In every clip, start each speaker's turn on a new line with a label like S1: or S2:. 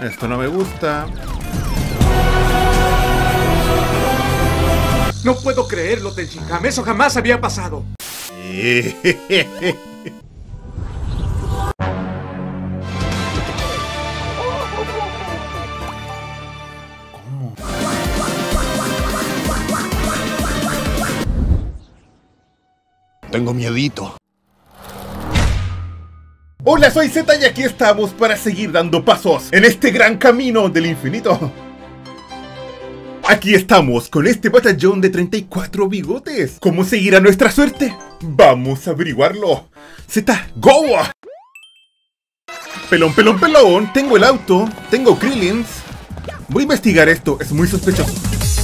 S1: Esto no me gusta.
S2: No puedo creerlo, Tenshinhan. Eso jamás había pasado.
S1: ¿Cómo?
S3: Tengo miedito.
S1: Hola, soy Z y aquí estamos para seguir dando pasos en este gran camino del infinito. Aquí estamos con este batallón de 34 bigotes. ¿Cómo seguirá nuestra suerte? Vamos a averiguarlo. Z, ¡go! Pelón, pelón, pelón. Tengo el auto. Tengo Krillins. Voy a investigar esto. Es muy sospechoso.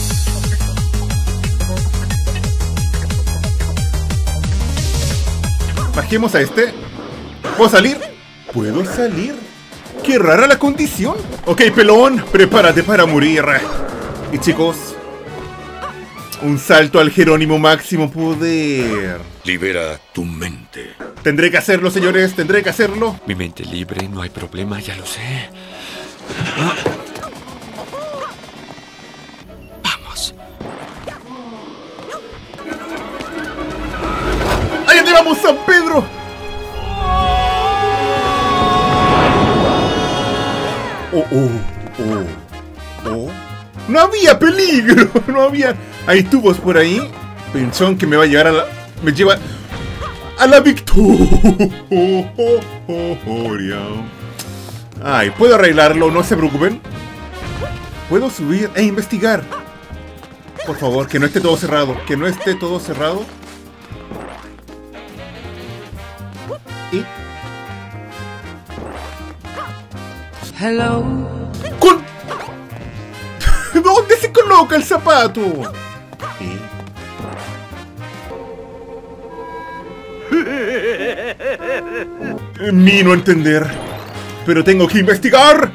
S1: Bajemos a este. ¿Puedo salir? ¿Puedo salir? ¡Qué rara la condición! Ok, pelón, prepárate para morir. Y chicos, un salto al Jerónimo máximo poder.
S3: Libera tu mente.
S1: Tendré que hacerlo, señores, tendré que hacerlo.
S4: Mi mente libre, no hay problema, ya lo sé. Vamos.
S1: ¡Ahí te vamos, San Pedro! Oh. ¡No había peligro! ¡No había! Hay tubos por ahí. Pensón que me va a llevar a la... Me lleva... ¡A la victoria! Ay, puedo arreglarlo, no se preocupen. Puedo subir e investigar. Por favor, que no esté todo cerrado. Que no esté todo cerrado. Y...
S5: Hello.
S1: ¡Con! ¿Dónde se coloca el zapato? Mi no entender. Pero tengo que investigar.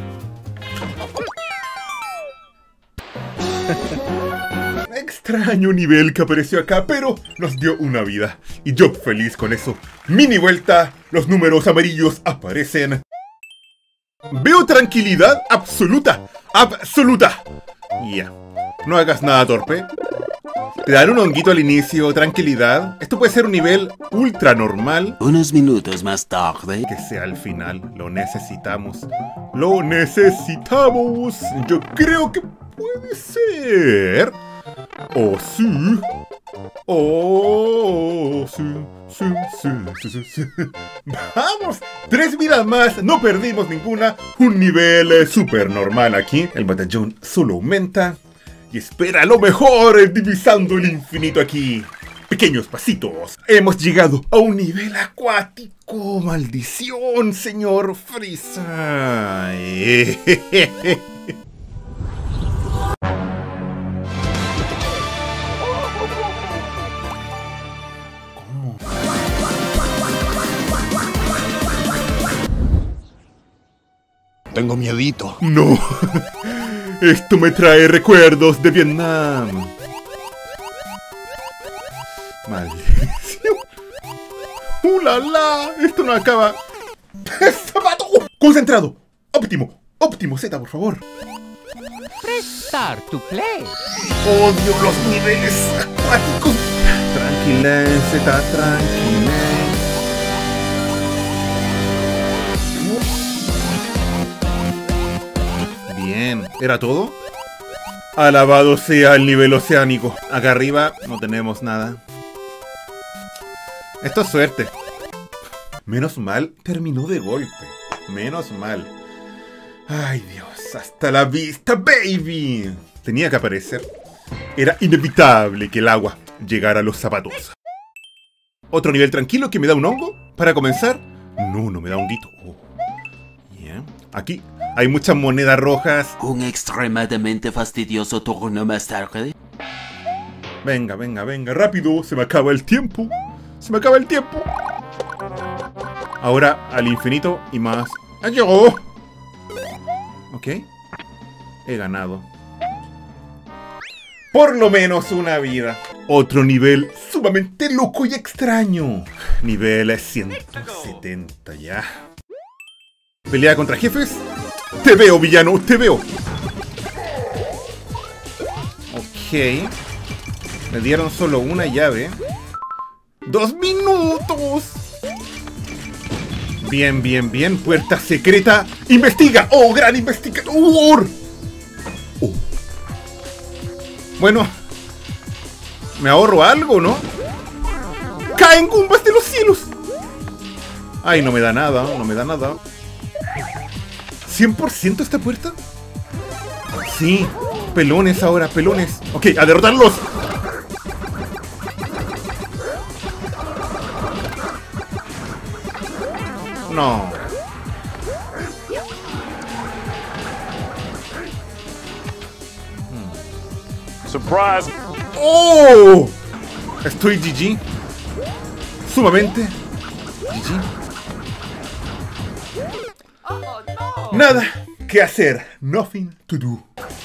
S1: Extraño nivel que apareció acá, pero nos dio una vida. Y yo feliz con eso. Mini vuelta. Los números amarillos aparecen. Veo tranquilidad absoluta. ¡Absoluta! Ya. No hagas nada torpe. Te dan un honguito al inicio, tranquilidad. Esto puede ser un nivel ultra normal.
S5: Unos minutos más tarde.
S1: Que sea al final. Lo necesitamos. ¡Lo necesitamos! Yo creo que puede ser. Oh, sí. Oh, sí. Sí. ¡Vamos! 3 vidas más, no perdimos ninguna. Un nivel super normal aquí. El batallón solo aumenta. Y espera lo mejor, divisando el infinito aquí. Pequeños pasitos. Hemos llegado a un nivel acuático. ¡Maldición, señor Frieza!
S3: Tengo miedito.
S1: No. Esto me trae recuerdos de Vietnam. Maldición. ¡Ulala! Esto no acaba. ¡Zapato! ¡Concentrado! Óptimo. Óptimo, Z, por favor.
S6: Start to play.
S1: Odio los niveles acuáticos. Tranquila, Z, tranquila. Bien, ¿era todo? Alabado sea el nivel oceánico. Acá arriba no tenemos nada. Esto es suerte. Menos mal terminó de golpe. Menos mal. Ay, Dios. Hasta la vista, baby. Tenía que aparecer. Era inevitable que el agua llegara a los zapatos. Otro nivel tranquilo que me da un hongo. Para comenzar. No, no me da honguito. Oh. Bien. Aquí hay muchas monedas rojas.
S5: Un extremadamente fastidioso turno más tarde.
S1: Venga, venga, venga, rápido. Se me acaba el tiempo. Se me acaba el tiempo. Ahora al infinito y más. ¡Ayó! Ok. He ganado. Por lo menos una vida. Otro nivel sumamente loco y extraño. Nivel 170 ya. Pelea contra jefes. Te veo, villano, te veo. Ok. Me dieron solo una llave. 2 minutos. Bien, bien, bien. Puerta secreta. ¡Investiga! ¡Oh, gran investigador! Oh. Bueno. Me ahorro algo, ¿no? ¡Caen gumbas de los cielos! Ay, no me da nada, no me da nada. ¿100% esta puerta? Sí. Pelones ahora, pelones. Ok, a derrotarlos. No.
S2: Surprise.
S1: ¡Oh! Estoy GG. Sumamente GG. Nada que hacer. Nothing to do.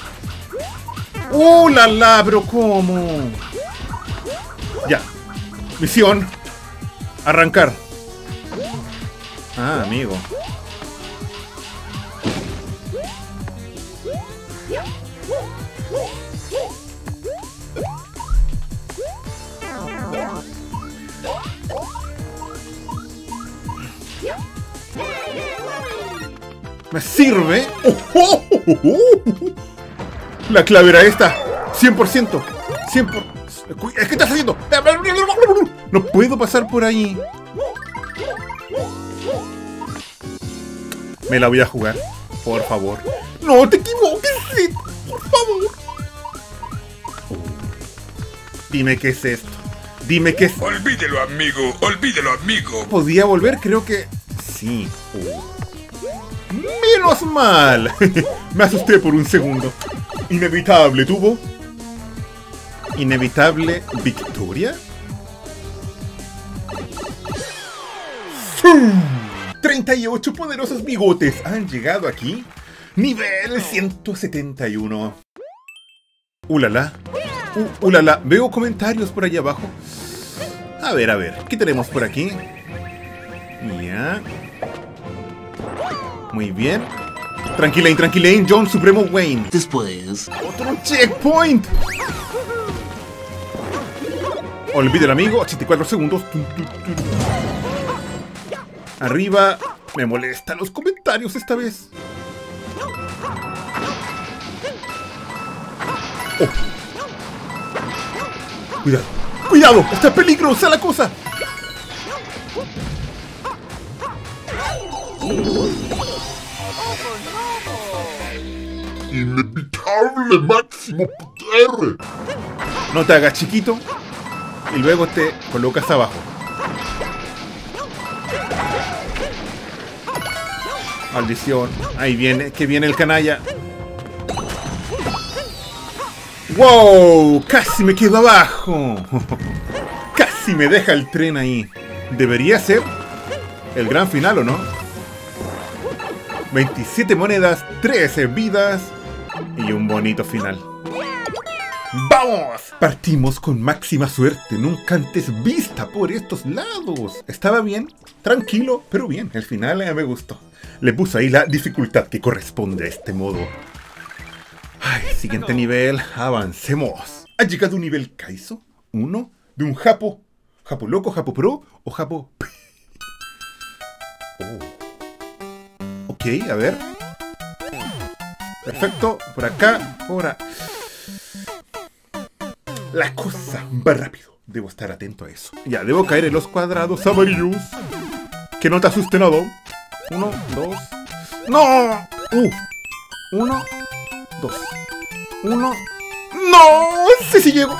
S1: ¡Oh, la la! Pero ¿cómo? Ya. Misión. Arrancar. Ah, amigo. Me sirve. ¡Oh, oh, oh, oh! La clave era esta. 100%. 100%. ¿Qué estás haciendo? No puedo pasar por ahí. Me la voy a jugar. Por favor. No te equivoques. Por favor. Dime qué es esto. Dime qué es.
S3: Olvídelo, amigo. Olvídelo, amigo.
S1: ¿Podía volver? Creo que sí. Menos mal. Me asusté por un segundo. Inevitable tuvo. Inevitable victoria. 38 poderosos bigotes han llegado aquí. Nivel 171. Ulala. Ulala. Veo comentarios por allá abajo. A ver. ¿Qué tenemos por aquí? Ya. Muy bien. Tranquilain, John Supremo Wayne.
S5: Después.
S1: ¡Otro checkpoint! Olvide el amigo, 84 segundos. Arriba. Me molestan los comentarios esta vez. Oh. Cuidado. ¡Cuidado! ¡Está peligrosa la cosa!
S3: Inevitable máximo poder.
S1: No te hagas chiquito y luego te colocas abajo. Maldición. Ahí viene, que viene el canalla. ¡Wow! Casi me quedo abajo. Casi me deja el tren ahí. Debería ser el gran final, ¿o no? 27 monedas, 13 vidas y un bonito final. ¡Vamos! Partimos con máxima suerte, nunca antes vista por estos lados. Estaba bien, tranquilo, pero bien. El final me gustó. Le puse ahí la dificultad que corresponde a este modo. Ay, siguiente nivel, avancemos. ¿Ha llegado un nivel Kaizo? ¿Uno? ¿De un Japo? ¿Japo loco, Japo pro o Japo? Oh. Ok, a ver. Perfecto, por acá, ahora. La cosa va rápido. Debo estar atento a eso. Ya, debo caer en los cuadrados amarillos. Que no te asuste nada. 1, 2. ¡No! 1, 2. 1. ¡No! Sí llego.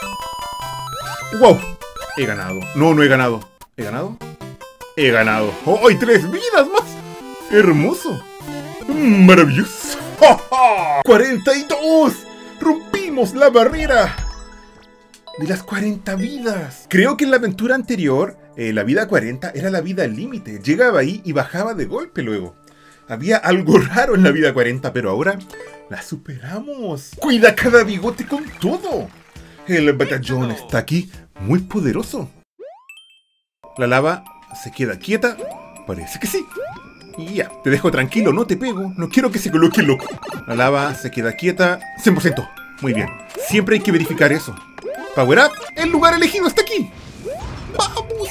S1: ¡Wow! He ganado. No he ganado. ¿He ganado? He ganado. ¡Oh! ¡Hay 3 vidas más! ¡Hermoso! ¡Maravilloso! ¡Ja! ¡42! ¡Rompimos la barrera de las 40 vidas! Creo que en la aventura anterior, la vida 40 era la vida límite. Llegaba ahí y bajaba de golpe luego. Había algo raro en la vida 40, pero ahora la superamos. ¡Cuida cada bigote con todo! El batallón está aquí muy poderoso. La lava se queda quieta. Parece que sí. Y ya, te dejo tranquilo, no te pego. No quiero que se coloque loco. La lava se queda quieta. 100%. Muy bien. Siempre hay que verificar eso. Power Up, el lugar elegido está aquí. ¡Vamos!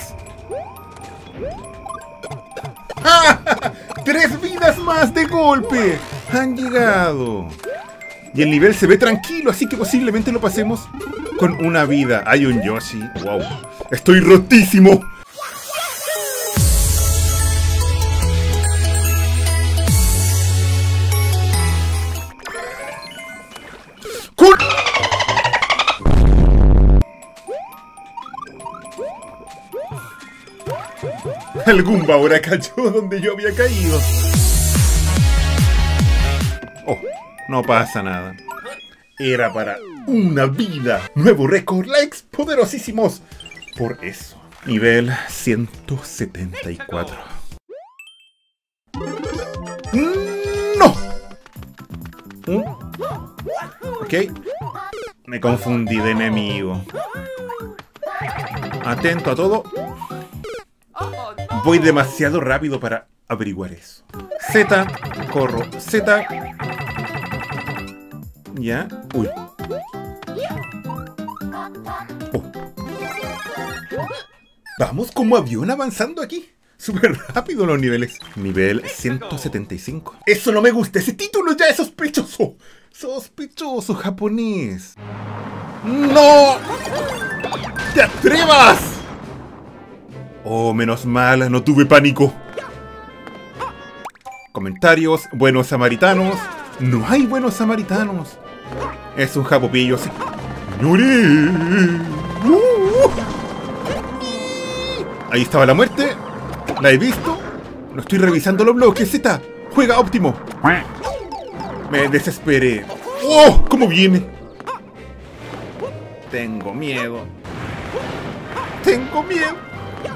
S1: ¡Ah! 3 vidas más de golpe. Han llegado. Y el nivel se ve tranquilo, así que posiblemente lo pasemos con una vida. Hay un Yoshi. ¡Wow! ¡Estoy rotísimo! El Goomba ahora cayó donde yo había caído. Oh, no pasa nada. Era para una vida. Nuevo récord, likes poderosísimos. Por eso. Nivel 174. ¡No! Ok. Me confundí de enemigo. Atento a todo. Voy demasiado rápido para averiguar eso. Z, corro. Z. Ya. Uy. Oh. Vamos como avión avanzando aquí. Súper rápido los niveles. Nivel 175. Eso no me gusta. Ese título ya es sospechoso. Sospechoso japonés. ¡No! ¡Te atrevas! Oh, menos mal, no tuve pánico. Comentarios, buenos samaritanos. No hay buenos samaritanos. Es un japopillo, sí. ¡Señores! Ahí estaba la muerte. La he visto. No estoy revisando los bloques. Z, juega óptimo. Me desesperé. ¡Oh! ¿Cómo viene? Tengo miedo. Tengo miedo.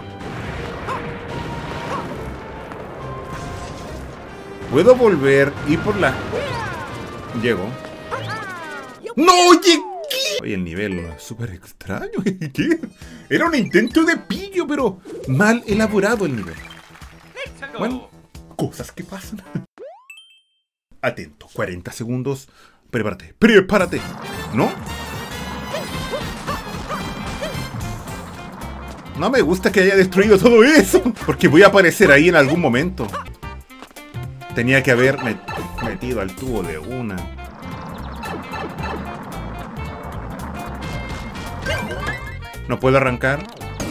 S1: Puedo volver y por la... Llego. ¡No llegué! Oye, el nivel súper extraño. ¿Qué? Era un intento de pillo, pero mal elaborado el nivel. Bueno, cosas que pasan. Atento, 40 segundos. Prepárate, prepárate. ¿No? No me gusta que haya destruido todo eso, porque voy a aparecer ahí en algún momento. Tenía que haber metido al tubo de una. No puedo arrancar.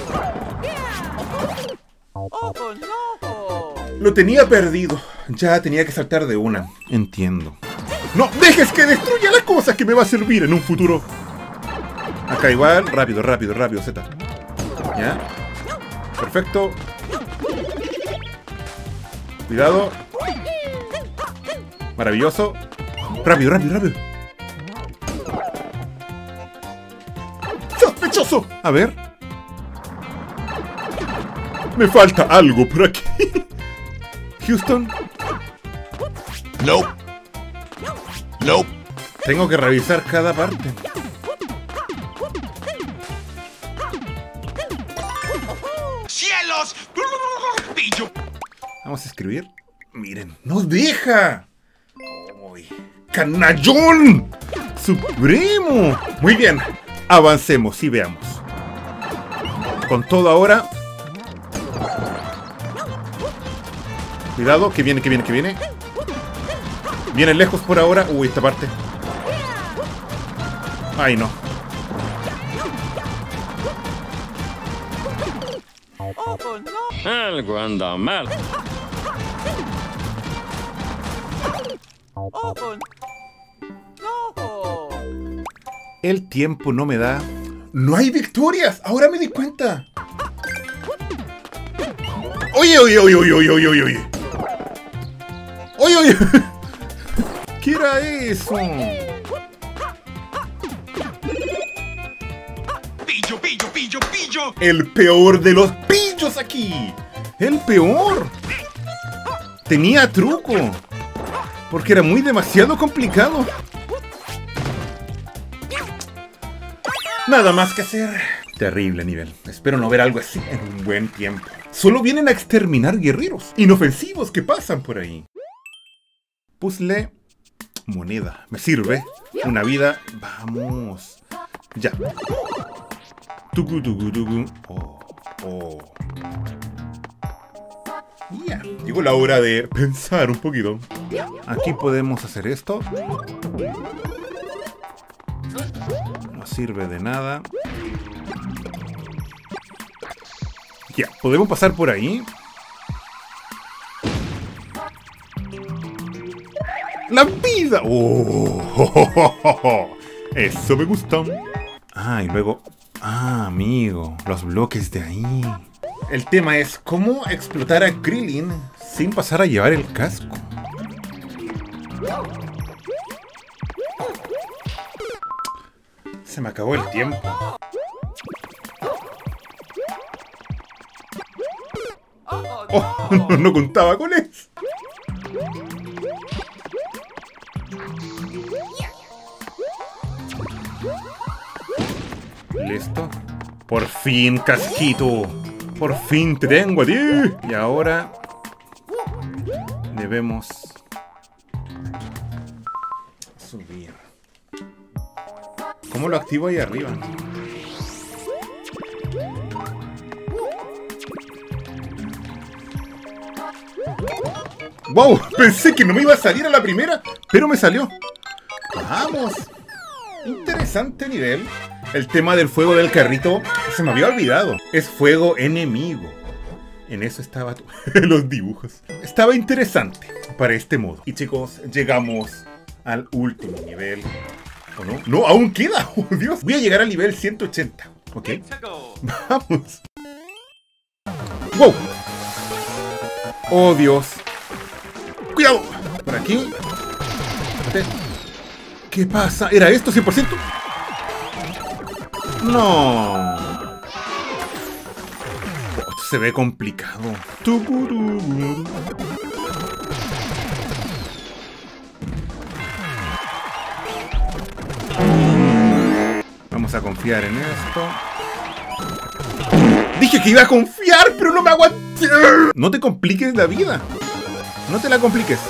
S1: Lo tenía perdido. Ya tenía que saltar de una. Entiendo. ¡No dejes que destruya las cosas que me va a servir en un futuro! Acá igual. Rápido, rápido, rápido, Z. ¿Ya? Perfecto. Cuidado. Maravilloso. Rápido, rápido, rápido. ¡Sospechoso! A ver. Me falta algo por aquí. Houston.
S3: Nope. Nope.
S1: Tengo que revisar cada parte.
S3: ¡Cielos! ¡Pillo!
S1: Vamos a escribir. Miren, ¡nos deja! ¡Uy! ¡Canallón! ¡Supremo! Muy bien, avancemos y veamos. Con todo ahora. Cuidado, que viene, que viene, que viene. Viene lejos por ahora. Uy, esta parte. Ay, no.
S2: Algo anda mal.
S1: El tiempo no me da. ¡No hay victorias! Ahora me di cuenta. Oye, oye, oye, oye, oye, oye, oye. Oye, oye. ¿Qué era eso?
S3: ¡Pillo, pillo, pillo, pillo!
S1: El peor de los pillos aquí. El peor. Tenía truco. Porque era demasiado complicado. Nada más que hacer. Terrible nivel. Espero no ver algo así en un buen tiempo. Solo vienen a exterminar guerreros inofensivos que pasan por ahí. Puzzle. Moneda. Me sirve. Una vida. Vamos. Ya. Tugu, tugu, tugu. Oh. Oh. Ya. Llegó la hora de pensar un poquito. Aquí podemos hacer esto. No sirve de nada. Ya, podemos pasar por ahí. ¡La vida! ¡Oh! Eso me gustó. Ah, y luego... Ah, amigo, los bloques de ahí. El tema es cómo explotar a Krillin sin pasar a llevar el casco. Se me acabó el tiempo. Oh, no contaba con eso. Listo. Por fin, casquito. Por fin te tengo a ti. Y ahora debemos subir. ¿Cómo lo activo ahí arriba? ¡Wow! Pensé que no me iba a salir a la primera, pero me salió. ¡Vamos! Interesante nivel. El tema del fuego del carrito se me había olvidado. Es fuego enemigo. En eso estaba los dibujos. Estaba interesante para este modo. Y chicos, llegamos al último nivel. ¿O no? ¡No! ¡Aún queda! ¡Oh, Dios! Voy a llegar al nivel 180. ¿Ok? ¡Vamos! ¡Wow! ¡Oh, Dios! ¡Cuidado! Por aquí. ¿Qué pasa? ¿Era esto 100%? ¡No! Esto se ve complicado. Vamos a confiar en esto. Dije que iba a confiar, pero no me aguanté. No te compliques la vida. No te la compliques.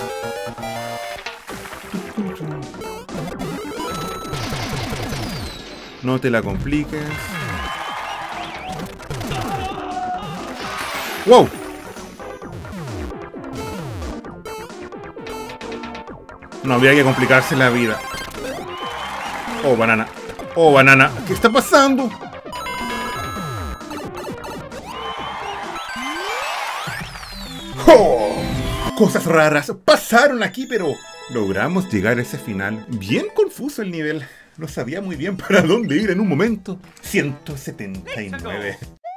S1: No te la compliques. ¡Wow! No habría que complicarse la vida. Oh, banana. Oh, banana. ¿Qué está pasando? ¡Oh! Cosas raras pasaron aquí, pero logramos llegar a ese final. Bien confuso el nivel. No sabía muy bien para dónde ir en un momento. 179.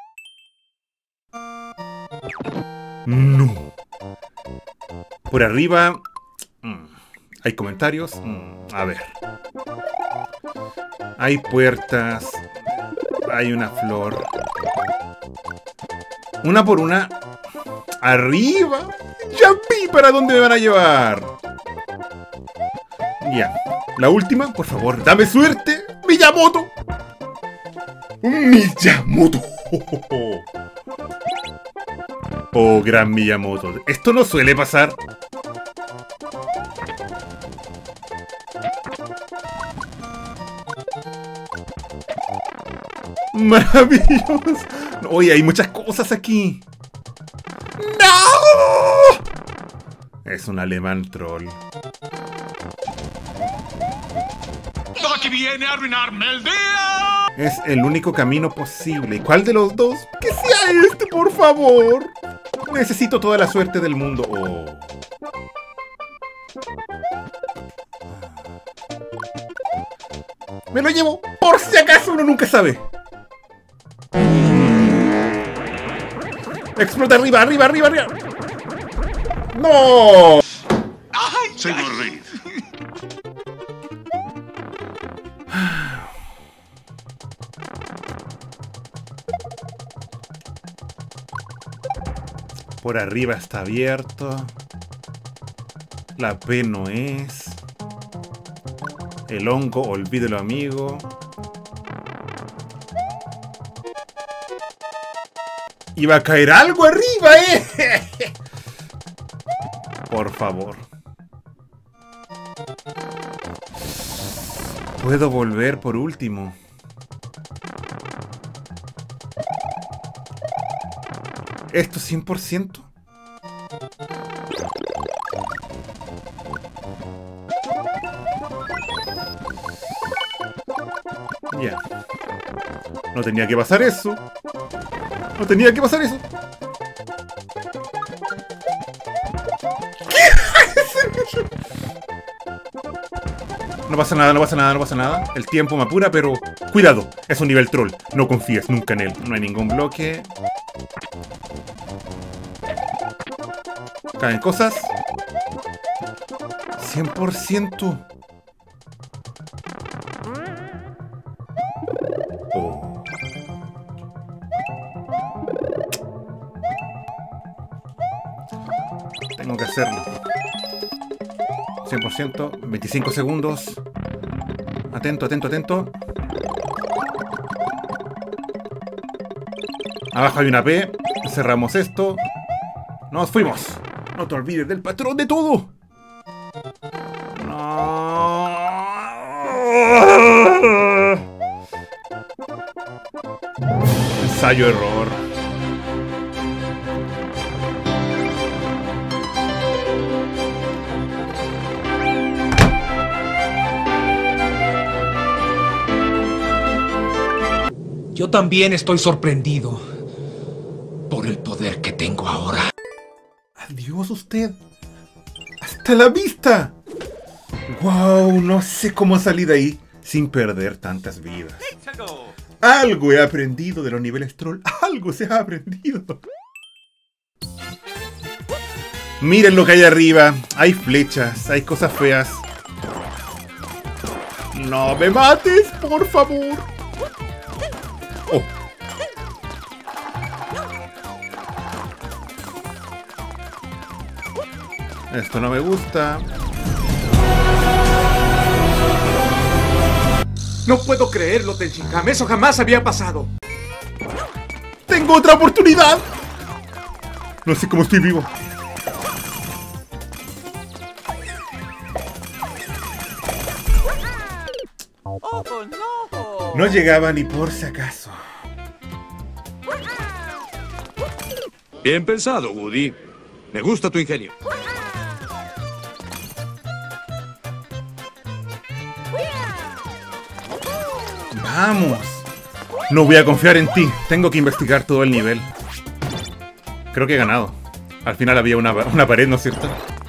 S1: No. Por arriba... ¿Hay comentarios? A ver. Hay puertas. Hay una flor. Una por una. ¡Arriba! ¡Ya vi para dónde me van a llevar! Ya. La última, por favor, dame suerte. ¡Miyamoto! ¡Miyamoto! Oh, gran Miyamoto. Esto no suele pasar. Maravilloso. Oye, hay muchas cosas aquí. ¡No! Es un alemán troll.
S3: Todo que viene a arruinarme el día.
S1: Es el único camino posible. ¿Y cuál de los dos? ¡Que sea este, por favor! Necesito toda la suerte del mundo. Oh. Me lo llevo, por si acaso, uno nunca sabe. Explota arriba, arriba, arriba, arriba. ¡No!
S3: Señor Reed.
S1: Por arriba está abierto. La P no es. El hongo, olvídelo, amigo. Iba a caer algo arriba, Por favor. Puedo volver por último. ¿Esto 100%? Ya. No tenía que pasar eso. No tenía que pasar eso. ¿Qué? No pasa nada, no pasa nada, no pasa nada. El tiempo me apura, pero cuidado, es un nivel troll. No confíes nunca en él. No hay ningún bloque. Caen cosas. 100%. Oh. Tengo que hacerlo. 100%. 25 segundos. Atento, atento, atento. Abajo hay una P. Cerramos esto. Nos fuimos. No te olvides del patrón de todo. No. Ensayo error.
S6: Yo también estoy sorprendido por el poder que tengo ahora.
S1: Adiós usted. Hasta la vista. Wow, no sé cómo salí de ahí sin perder tantas vidas. Algo he aprendido de los niveles troll. Algo se ha aprendido. Miren lo que hay arriba. Hay flechas, hay cosas feas. No me mates, por favor. Oh. Esto no me gusta.
S6: No puedo creerlo, Tenshinhan. Eso jamás había pasado.
S1: ¡Tengo otra oportunidad! No sé cómo estoy vivo. No llegaba ni por si acaso.
S7: Bien pensado, Woody. Me gusta tu ingenio.
S1: ¡Vamos! No voy a confiar en ti. Tengo que investigar todo el nivel. Creo que he ganado. Al final había una pared, ¿no es cierto?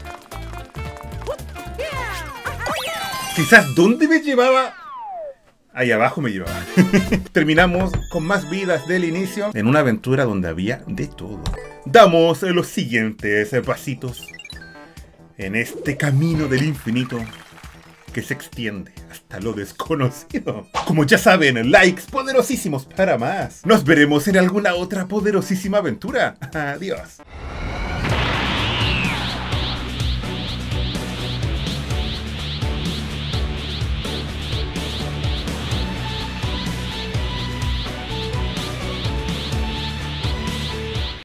S1: Quizás ¿dónde me llevaba? Ahí abajo me llevaba. Terminamos con más vidas del inicio en una aventura donde había de todo. Damos los siguientes pasitos en este camino del infinito que se extiende hasta lo desconocido. Como ya saben, likes poderosísimos para más. Nos veremos en alguna otra poderosísima aventura. Adiós.